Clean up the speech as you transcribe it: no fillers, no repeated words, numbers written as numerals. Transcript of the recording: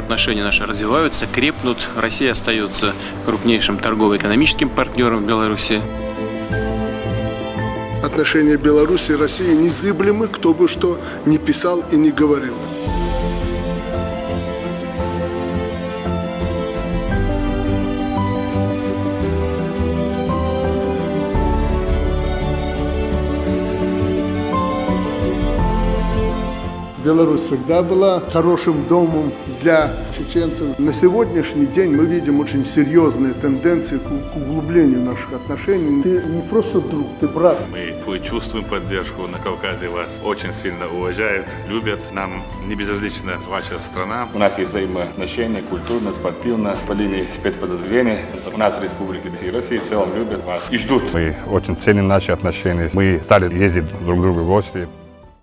отношения наши развиваются, крепнут. Россия остается крупнейшим торгово-экономическим партнером в Беларуси. Отношения Беларуси и России незыблемы, кто бы что ни писал и не говорил. Беларусь всегда была хорошим домом для чеченцев. На сегодняшний день мы видим очень серьезные тенденции к углублению наших отношений. Ты не просто друг, ты брат. Мы чувствуем поддержку. На Кавказе вас очень сильно уважают, любят. Нам не безразлична ваша страна. У нас есть взаимоотношения культурно, спортивно, по линии спецподразделений. У нас в Республике и России в целом любят вас и ждут. Мы очень ценим наши отношения. Мы стали ездить друг к другу в гости.